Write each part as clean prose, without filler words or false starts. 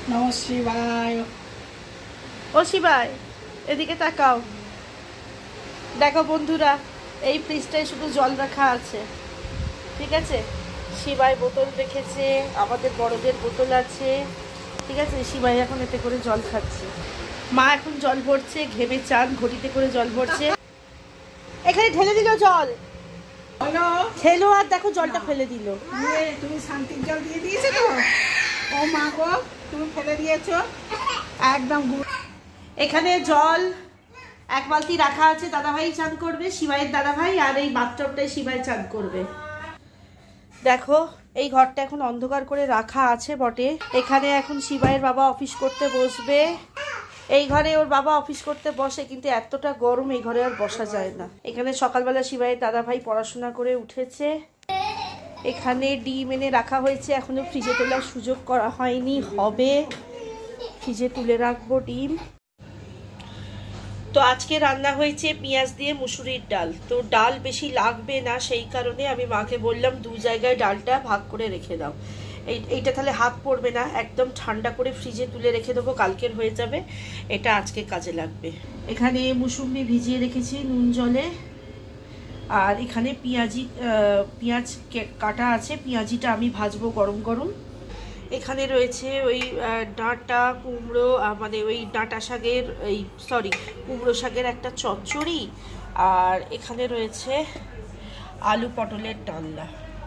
নমঃ শিবায়। ও শিবাই, এদিকে তাকাও। দেখো বন্ধুরা, এই ফ্রিজটায় শুধু জল রাখা আছে, ঠিক আছে। শিবাই বোতল রেখেছে, আমাদের বড়দের বোতল আছে, ঠিক আছে। শিবাই এখন এতে করে জল খাচ্ছে। মা এখন জল ভরছে, ঘেমে চান, ঘটিতে করে জল ভরছে। এখানে ঢেলে দিল জল, খেলো আর দেখো জলটা ফেলে দিল। তুমি শান্তির জল দিয়ে দিয়েছো তো? ও মা গো, তুমি ফেলে দিয়েছো একদম। এখানে জল এক বালতি রাখা আছে, দাদাভাই চান করবে, শিবাইয়ের দাদাভাই, আর এই বাথটবটায় শিবাই চান করবে। দেখো এই ঘরটা এখন অন্ধকার করে রাখা আছে বটে। এখানে এখন শিবাইয়ের বাবা অফিস করতে বসবে। এই ঘরে ওর বাবা অফিস করতে বসে, কিন্তু এতটা গরম এই ঘরে আর বসা যায় না। এখানে সকালবেলা শিবাইয়ের দাদাভাই পড়াশোনা করে উঠেছে। এখানে ডিম এনে রাখা হয়েছে, এখনো ফ্রিজে তোলার সুযোগ করা হয়নি, হবে, ফ্রিজে তুলে রাখবো ডিম। তো আজকে রান্না হয়েছে পেঁয়াজ দিয়ে মুসুরির ডাল। তো ডাল বেশি লাগবে না, সেই কারণে আমি মাকে বললাম দু জায়গায় ডালটা ভাগ করে রেখে দাও। এইটা তাহলে হাত পড়বে না, একদম ঠান্ডা করে ফ্রিজে তুলে রেখে দেবো, কালকের হয়ে যাবে। এটা আজকে কাজে লাগবে। এখানে মুসুম্বি ভিজিয়ে রেখেছি নুন জলে, আর এখানে পেঁয়াজ কাটা আছে, পেঁয়াজিটা আমি ভাজবো গরম গরম। এখানে রয়েছে ওই ডাঁটা কুমড়ো, মানে ওই ডাঁটা শাকের, কুমড়ো শাকের একটা চচ্চড়ি, আর এখানে রয়েছে আলু পটলের ডালনা।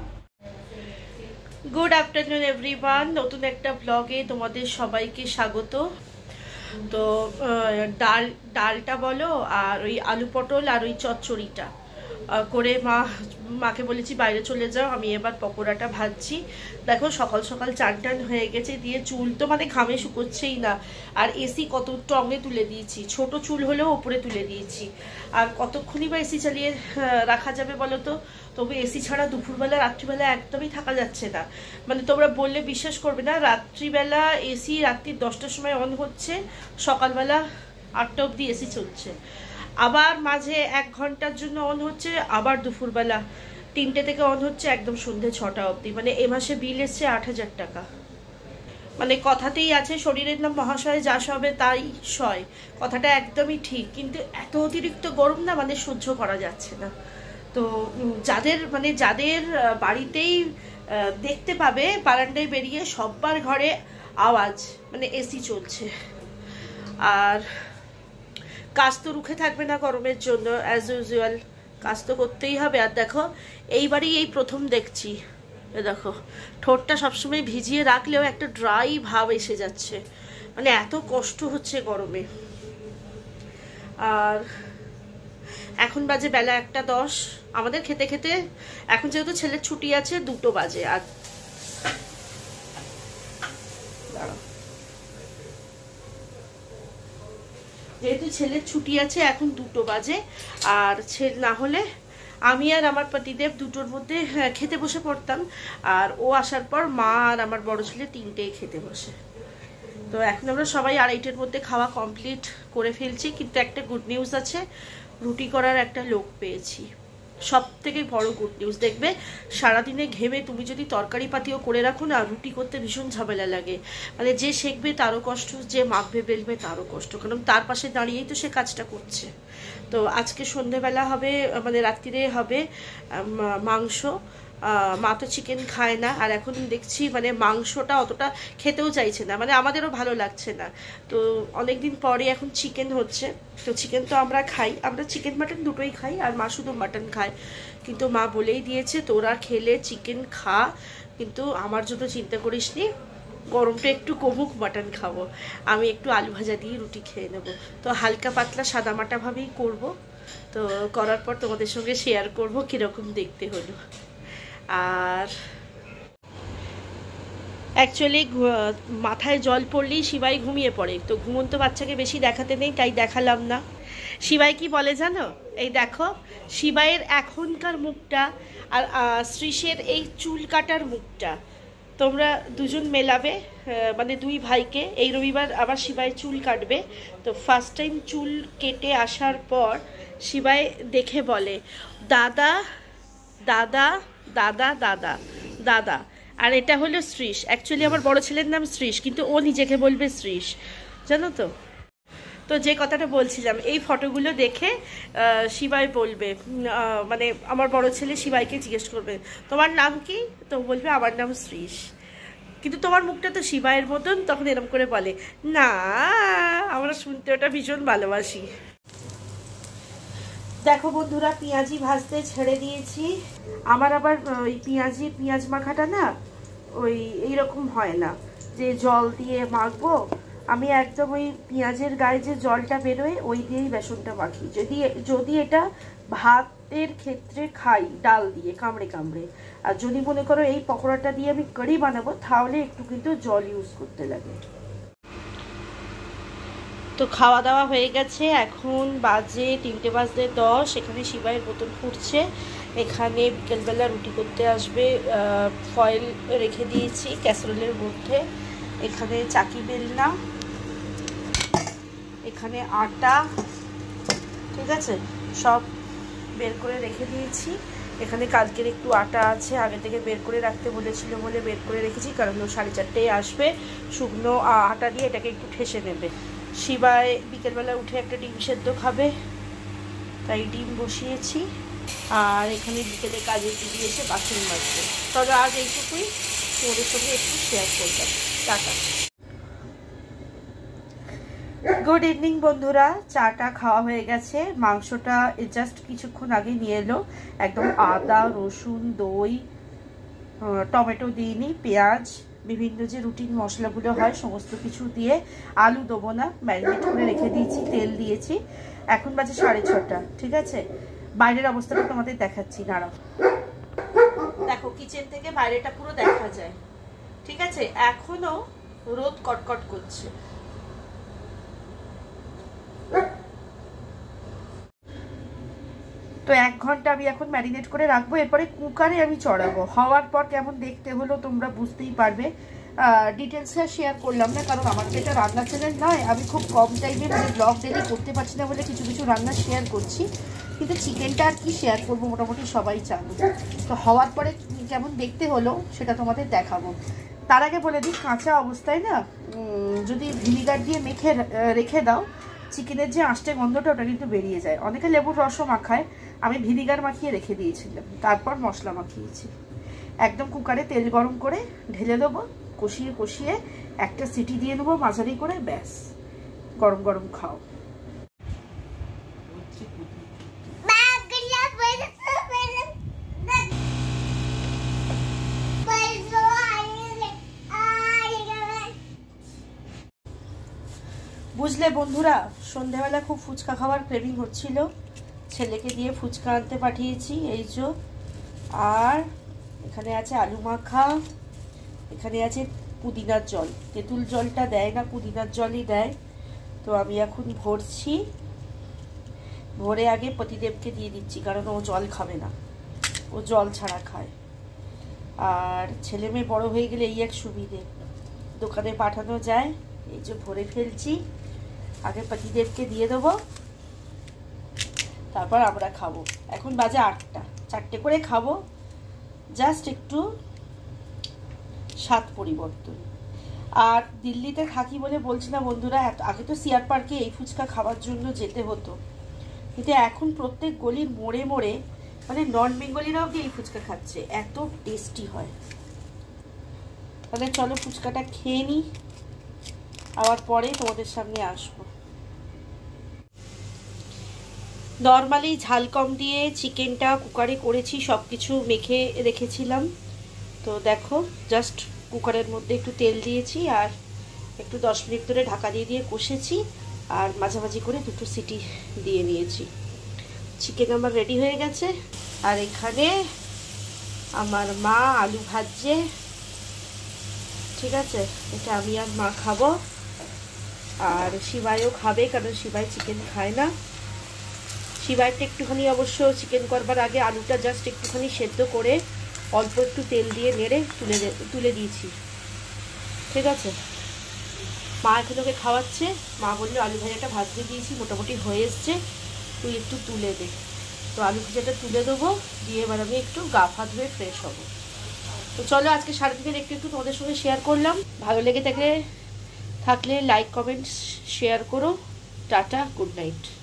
গুড আফটারনুন এভরিওয়ান, নতুন একটা ব্লগে তোমাদের সবাইকে স্বাগত। তো ডালটা বলো, আর ওই আলু পটল আর ওই চচ্চড়িটা করে মাকে বলেছি বাইরে চলে যাও, আমি এবার পকোড়াটা ভাজছি। দেখো সকাল সকাল চান টান হয়ে গেছে, দিয়ে চুল তো মানে ঘামে শুকোচ্ছেই না। আর এসি কত টঙে তুলে দিয়েছি, ছোট চুল হলেও ওপরে তুলে দিয়েছি। আর কতক্ষণই বা এসি চালিয়ে রাখা যাবে বলো তো? তবে এসি ছাড়া দুপুরবেলা রাত্রিবেলা একদমই থাকা যাচ্ছে না। মানে তোমরা বললে বিশ্বাস করবে না, রাত্রিবেলা এসি রাত্রি 10টার সময় অন হচ্ছে, সকালবেলা 8টা অবধি এসি চলছে। আবার মাঝে 1 ঘন্টার জন্য অন হচ্ছে, আবার দুপুরবেলা 3টে থেকে অন হচ্ছে একদম সন্ধ্যে 6টা অবধি। মানে এ মাসে বিল এসছে 8,000 টাকা। মানে কথাতেই আছে শরীরের নাম মহাশয়, যা সবে তাই সয়, কথাটা একদমই ঠিক। কিন্তু এত অতিরিক্ত গরম না, মানে সহ্য করা যাচ্ছে না। তো যাদের বাড়িতেই দেখতে পাবে বারান্দায় বেরিয়ে সবার ঘরে আওয়াজ, মানে এসি চলছে। আর কাজ তো রুখে থাকবে না গরমের জন্য, অ্যাজ ইউজুয়াল কাজ তো করতেই হবে। আর দেখো এইবারই এই প্রথম দেখছি, দেখো ঠোঁটটা সবসময় ভিজিয়ে রাখলেও একটা ড্রাই ভাব এসে যাচ্ছে, মানে এত কষ্ট হচ্ছে গরমে। আর এখন বাজে বেলা 1:10, আমাদের খেতে খেতে এখন যেহেতু ছেলের ছুটি আছে 2টো বাজে। আর যেহেতু ছেলের ছুটি আছে এখন 2টো বাজে, আর ছেলে না হলে আমি আর আমার পতিদেব 2টোর মধ্যে খেতে বসে পড়তাম, আর ও আসার পর মা আর আমার বড় ছেলে 3টেই খেতে বসে। তো এখন আমরা সবাই 2:30-এর মধ্যে খাওয়া কমপ্লিট করে ফেলছি। কিন্তু একটা গুড নিউজ আছে, রুটি করার একটা লোক পেয়েছি। সব থেকে বড় গুড নিউজ। দেখবে সারাদিনে ঘেমে তুমি যদি তরকারি পাতিও করে রাখো না, রুটি করতে ভীষণ ঝামেলা লাগে। মানে যে সেঁকবে তারও কষ্ট, যে মাখবে বেলবে তারও কষ্ট, কারণ তার পাশে দাঁড়িয়েই তো সে কাজটা করছে। তো আজকে সন্ধেবেলা হবে, মানে রাত্রিরে হবে মাংস। মা তো চিকেন খায় না, আর এখন দেখছি মানে মাংসটা অতটা খেতেও চাইছে না, মানে আমাদেরও ভালো লাগছে না। তো অনেকদিন পরে এখন চিকেন হচ্ছে। তো চিকেন তো আমরা খাই, আমরা চিকেন মাটন দুটোই খাই, আর মা শুধু মাটন খায়। কিন্তু মা বলেই দিয়েছে তোরা খেলে চিকেন খা, কিন্তু আমার জন্য চিন্তা করিস নি, গরমটা একটু কমুক, মাটন খাবো। আমি একটু আলু ভাজা দিয়ে রুটি খেয়ে নেব। তো হালকা পাতলা সাদামাটাভাবেই করব। তো করার পর তোমাদের সঙ্গে শেয়ার করব কীরকম দেখতে হলো। আর অ্যাকচুয়ালি মাথায় জল পড়লেই শিবাই ঘুমিয়ে পড়ে, তো ঘুমন্ত বাচ্চাকে বেশি দেখাতে নেই, তাই দেখালাম না। শিবাই কি বলে জানো? এই দেখো শিবাইয়ের এখনকার মুখটা আর শ্রীষের এই চুল কাটার মুখটা তোমরা দুজন মেলাবে, মানে 2 ভাইকে। এই রবিবার আবার শিবাই চুল কাটবে। তো ফার্স্ট টাইম চুল কেটে আসার পর শিবাই দেখে বলে দাদা দাদা দাদা দাদা দাদা। আর এটা হলো শ্রীশ। অ্যাকচুয়ালি আমার বড় ছেলের নাম শ্রীশ, কিন্তু ও নিজেকে বলবে শ্রীশ, জানো তো। তো যে কথাটা বলছিলাম, এই ফটোগুলো দেখে শিবাই বলবে, মানে আমার বড় ছেলে শিবাইকে জিজ্ঞেস করবে তোমার নাম কি, তো বলবে আমার নাম শ্রীশ, কিন্তু তোমার মুখটা তো শিবাইয়ের মতন, তখন এরকম করে বলে না। আমরা শুনতে ওটা ভীষণ ভালোবাসি। দেখো বন্ধুরা, পেঁয়াজি ভাজতে ছেড়ে দিয়েছি। আমার আবার ওই পেঁয়াজ মাখাটা না ওই এইরকম হয় না যে জল দিয়ে মাখবো। আমি একদম ওই পেঁয়াজের গায়ে যে জলটা বেরোয় ওই দিয়েই বেসনটা মাখি। যদি এটা ভাতের ক্ষেত্রে খাই ডাল দিয়ে কামড়ে কামড়ে, আর যদি মনে করো এই পকোড়াটা দিয়ে আমি কারি বানাবো, তাহলে একটু কিন্তু জল ইউজ করতে লাগে। তো খাওয়া দাওয়া হয়ে গেছে, এখন বাজে 3:10। এখানে শিবাইয়ের বোতল ফুটছে। এখানে বিকেলবেলা রুটি করতে আসবে, ফয়েল রেখে দিয়েছি ক্যাসারোলের মধ্যে। এখানে চাকি বেলনা, এখানে আটা, ঠিক আছে, সব বের করে রেখে দিয়েছি। এখানে কালকের একটু আটা আছে, আগে থেকে বের করে রাখতে বলেছিল বলে বের করে রেখেছি, কারণ ও 4:30 আসবে। শুকনো আটা দিয়ে এটাকে একটু ঠেসে নেবে। শিবাই বিকেলবেলা উঠে একটা ডিম সেদ্ধ খাবে, তাই ডিম বসিয়েছি। আর এখানে বিকেলে কাজে দিয়েছে বাসন মাজতে। তবে আজ এইটুকুই তোমাদের সঙ্গে একটু শেয়ার করলাম। টাটা। গুড ইভিনিং বন্ধুরা, চাটা খাওয়া হয়ে গেছে। মাংসটা জাস্ট কিছুক্ষণ আগে নিয়ে এলো। একদম আদা, রসুন, দই, টমেটো দিইনি, পেঁয়াজ, বিভিন্ন যে রুটিন মশলাগুলো হয় সমস্ত কিছু দিয়ে। আলু দেবো না, ম্যারিনেট করে রেখে দিয়েছি, তেল দিয়েছি। এখন বাজে 6:30, ঠিক আছে। বাইরের অবস্থাটা তোমাদের দেখাচ্ছি, দাঁড়াও। দেখো, কিচেন থেকে বাইরেটা পুরো দেখা যায়, ঠিক আছে। এখনো রোদ কটকট করছে। তো 1 ঘন্টা আমি এখন ম্যারিনেট করে রাখবো, এরপরে কুকারে আমি চড়াবো। হওয়ার পর কেমন দেখতে হলো তোমরা বুঝতেই পারবে। ডিটেলসটা শেয়ার করলাম না, কারণ আমার তো এটা রান্না চ্যানেল নয়। আমি খুব কম টাইমে মানে ব্লগ ডেলি করতে পারছি না বলে কিছু কিছু রান্না শেয়ার করছি, কিন্তু চিকেনটা আর কি শেয়ার করবো, মোটামুটি সবাই জানো। তো হওয়ার পরে কেমন দেখতে হলো সেটা তোমাদের দেখাবো। তার আগে বলে দিই, কাঁচা অবস্থায় না যদি ভিনিগার দিয়ে মেখে রেখে দাও, চিকেনের যে আঁশটে গন্ধটা ওটা কিন্তু বেরিয়ে যায়। অনেকে লেবুর রসও মাখায়, আমি ভিনিগার মাখিয়ে রেখে দিয়েছিলাম, তারপর মশলা মাখিয়েছি। একদম কুকারে তেল গরম করে ঢেলে দেবো, কষিয়ে কষিয়ে একটা সিটি দিয়ে নেবো মাঝারি করে, ব্যাস গরম গরম খাও। বুঝলে বন্ধুরা, সন্ধ্যাবেলা খুব ফুচকা খাওয়ার ক্রেভিং হচ্ছিল, ছেলেকে দিয়ে ফুচকা আনতে পাঠিয়েছি, এই যে। আর এখানে আছে আলু মাখা, এখানে আছে পুদিনার জল। তেঁতুল জলটা দেয় না, পুদিনার জলই দেয়। তো আমি এখন ভরছি, ভরে আগে পতিদেবকে দিয়ে দিচ্ছি, কারণ ও জল খাবে না, ও জল ছাড়া খায়। আর ছেলে মেয়ে বড় হয়ে গেলে এই এক সুবিধে, দোকানে পাঠানো যায়। এই যে ভরে ফেলছি, আগে পতিদেবকে দিয়ে দেবো, তারপর আমরা খাবো। এখন বাজে 8টা, 4টে করে খাবো, জাস্ট একটু স্বাদ পরিবর্তন। আর দিল্লিতে থাকি বলে বলছি না বন্ধুরা, আগে তো সিআর পার্কে এই ফুচকা খাওয়ার জন্য যেতে হতো, কিন্তু এখন প্রত্যেক গলির মোড়ে মোড়ে মানে নন বেঙ্গলিরাও কি এই ফুচকা খাচ্ছে, এত টেস্টি হয়। তাহলে চলো ফুচকাটা খেয়ে নিই, আবার পরে তোমাদের সামনে আসবো। নর্মালি ঝাল কম দিয়ে চিকেনটা কুকারে করেছি, সব কিছু মেখে রেখেছিলাম। তো দেখো, জাস্ট কুকারের মধ্যে একটু তেল দিয়েছি আর একটু 10 মিনিট ধরে ঢাকা দিয়ে দিয়ে কষেছি, আর মাঝামাঝি করে 2টো সিটি দিয়ে নিয়েছি। চিকেন আমার রেডি হয়ে গেছে। আর এখানে আমার মা আলু ভাজছে, ঠিক আছে। এটা আমি আর মা খাবো, আর শিবাইও খাবে, কারণ শিবাই চিকেন খায় না। শিবাইটা একটুখানি অবশ্য চিকেন করবার আগে আলুটা জাস্ট একটুখানি সেদ্ধ করে অল্প একটু তেল দিয়ে নেড়ে তুলে দিয়েছি, ঠিক আছে। মা এখন ওকে খাওয়াচ্ছে। মা বললো আলু ভাজাটা ভাজতে দিয়েছি, মোটামুটি হয়ে এসছে, তুই একটু তুলে দে। তো আলু ভাজাটা তুলে দেবো, দিয়ে এবার আমি একটু গা হাত ধুয়ে ফ্রেশ হবো। তো চলো আজকে সারাদিনের একটু একটু তোমাদের সঙ্গে শেয়ার করলাম। ভালো লেগে থাকলে লাইক কমেন্টস শেয়ার করো। Tata, good night.